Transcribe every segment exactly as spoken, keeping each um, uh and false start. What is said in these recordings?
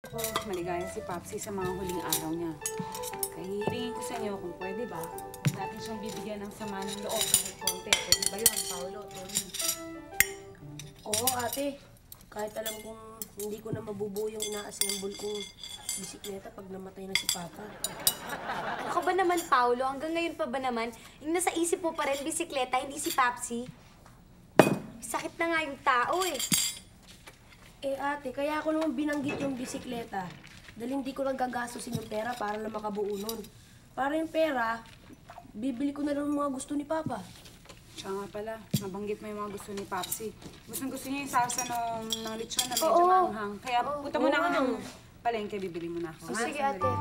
Po, maligaya si Papsi sa mga huling araw niya. Kaya hihiringin ko sa inyo kung pwede ba, natin siyang bibigyan ng sama ng loob kahit konti. Pwede ba yun, Paolo, Tony? Oo, ate. Kahit alam kong hindi ko na mabubuo yung ina-assemble kong bisikleta pag namatay na si Papa. Ako ba naman, Paolo? Hanggang ngayon pa ba naman? Yung nasa isip mo pa rin, bisikleta, hindi si Papsi? Sakit na nga yung tao eh. Eh ate, kaya ako naman binanggit yung bisikleta. Dahil hindi ko lang gagastusin yung pera para lang makabuo nun. Para yung pera, bibili ko na lang yung mga gusto ni Papa. Siya nga pala, nabanggit mo yung mga gusto ni Papsi. Gustong gusto niya yung salsa ng, ng lechon na medyo Oo. maanghang. Kaya Oo. punta muna ka ng palengke, bibili mo na ako. So, ha? sige, Sandali. ate.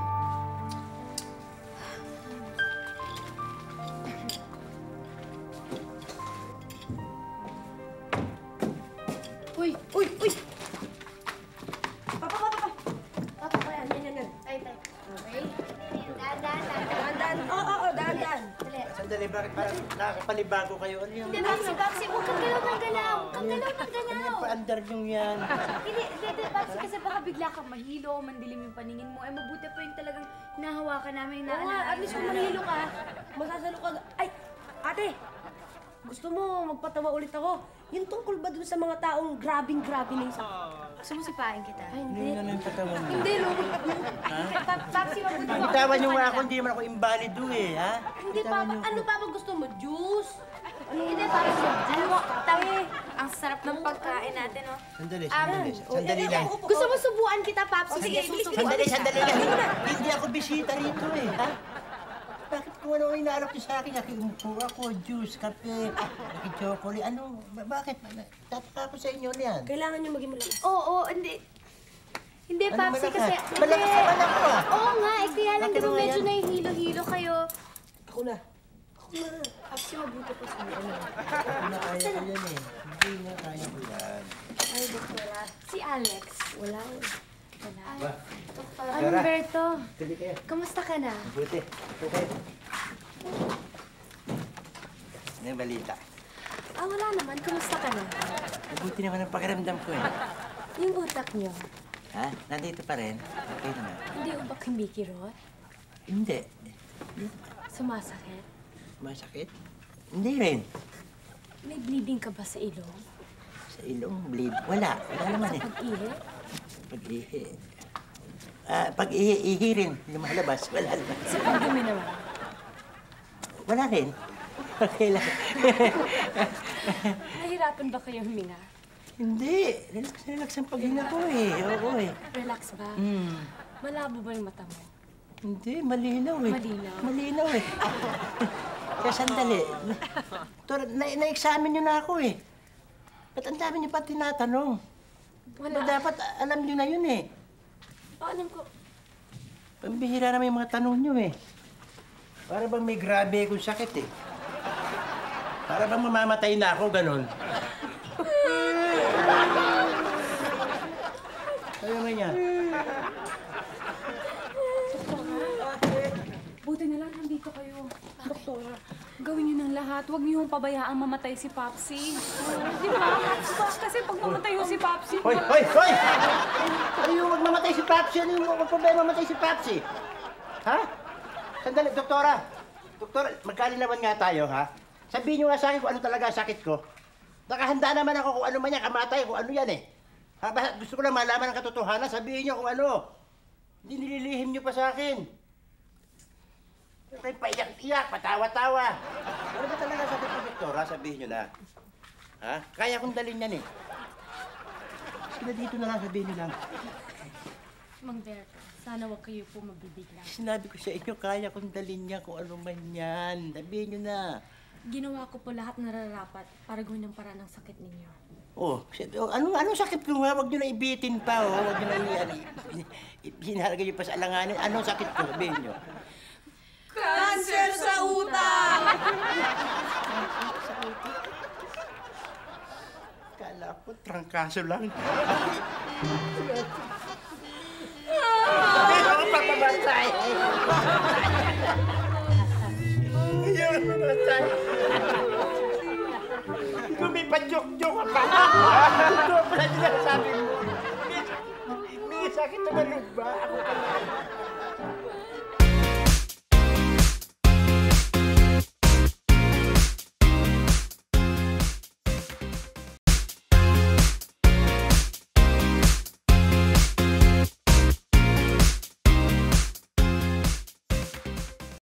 Uy! Uy! Uy! Papa! Papa! Papa! Papa pa yan. Yan, yan, yan. Tay, tay. Okay? Daan, daan, daan. Daan, daan. Oo, oo, oo. Daan, daan. Dali. Sandali, bakit parang nakakapanibago kayo? Ano yung... Hindi, Papsi, Papsi, huwag kang galaw ng galaw. Huwag kang galaw ng Ano galaw. yung paandar nyo yan? Hindi, hindi, Papsi, kasi baka bigla kang mahilo, mandilim yung paningin mo. Eh, mabuti pa yung talagang hinahawakan namin, Oo nga, at least kung manghilo ka, masasalo ka. Ay! Ate! Gusto mo magpatawa ulit ako? Yung tungkol ba dun sa mga taong grabing-grabe na isa? Gusto mo sipain kita? Ay, Ano hindi. yung ano yung patawan mo? Hindi, no. Pa- Papsi, mabuti mo. Bitawan nyo nga ako, hindi naman ako invalido eh, ha? Hindi pa ba? Ano pa ba gusto mo? Juice? Ano hindi, Papsi? Alam mo, tawi, ang sarap ng pagkain natin, no? Sandali, sandali. Sandali lang. Gusto mo subuan kita, Papsi? Sige, susubuan Sandali, kita. sandali lang. Hindi ako bisita rito eh, ha? Bakit kung ano ang inaalok niyo sa akin? Nakiumupo ako, juice, kape, naki-chocolate, ano? ba- Bakit? Tataka ko sa inyo yan. Kailangan nyo maging malakas. Oo, oo, hindi. Hindi, Ano Papsi, malakas? kasi... Malakas hindi. naman ako, ah. Oo nga, eh, kaya lang, Bakit di ba naman medyo yan? nahihilo-hilo kayo. Ako na. Ako na. Papsi, mabuti pa sa ano. Hindi na kaya ko yan eh. Hindi na kaya ko yan. Ay, wala. Si Alex. Wala. Wala. Doktor. Tara. Humberto, Tuloy kayo. kamusta ka na? Buti. Ito kayo. Ano yung balita? Ah, wala naman. Kamusta ka na? Mabuti naman ang pakiramdam ko eh. Yung utak niyo, Ha? Nandito pa rin? Okay naman. hindi ba kumikirot? Hindi. Sumasakit? Masakit? Hindi rin. May bleeding ka ba sa ilong? Sa ilong bleed. Wala. Wala naman eh. Pag-ihi? Pag-ihi. Ah, pag-ihi, ihi rin. Lumalabas. Wala naman. Sa pagdumi naman? Wala rin. Okay lang. Nahirapan ba kayo huminga? Hindi. Relax na relax ang paghinga ko eh. Oo eh. Relax ba? Hmm. Malabo ba yung mata mo? Hindi, malinaw eh. Malinaw? Malinaw eh. Kaya sandali. Tor, na, na-examine nyo na ako eh. Ba't ang dami nyo pa tinatanong? Wala. Ba, dapat alam nyo na yun eh. Oh, alam ko. Pambihira naman yung mga tanong nyo eh. Para bang may grabe akong sakit eh. Para bang mamamatay na ako, ganon. Ano naman yan? Buti na lang nandito kayo. Doktor, gawin niyo ng lahat. Huwag niyo yung pabayaang mamatay si Papsi. Di ba? Kasi pag mamatay yung si Papsi... Hoy! Hoy! Hoy! Ano yung magmamatay si Papsi? Ano yung magpabaya mamatay si Papsi? Ha? Sandali, doktora. Doktora, magkalinawan nga tayo, ha? Sabihin niyo nga sa akin kung ano talaga ang sakit ko. Nakahanda naman ako kung ano man yan, kamatay, kung ano yan eh. Ha, basta gusto ko lang malaman ang katotohanan, sabihin niyo kung ano. Hindi nililihim niyo pa sa akin. Kayo paiyak-iyak, patawa-tawa. Ano ba talaga sakit ko, doktora? Sabihin niyo na. Ha? Kaya kong dalhin yan eh. Sila dito na lang, sabihin niyo lang. Mang Berto, sana wag kayo po mabibigla. Sinabi ko sa inyo, kaya kong dalhin niya kung ano man yan. Sabihin niyo na. Ginawa ko po lahat na nararapat para gawin ang paraan ng sakit ninyo. Oh, si- oh ano, anong sakit ko nga? Huwag niyo na ibitin pa, oh. Huwag niyo na i- i- i- hinaragay niyo pa sa alanganin. Anong sakit ko? Sabihin niyo. Cancer sa utak! Kala ko, trangkaso lang. Hindi ako papabantay. Ayaw na papabantay. Lumipat-jok-jok ka pa. Ito pala sinasabi mo. Misa Bakit tumalog ba? Ako pala.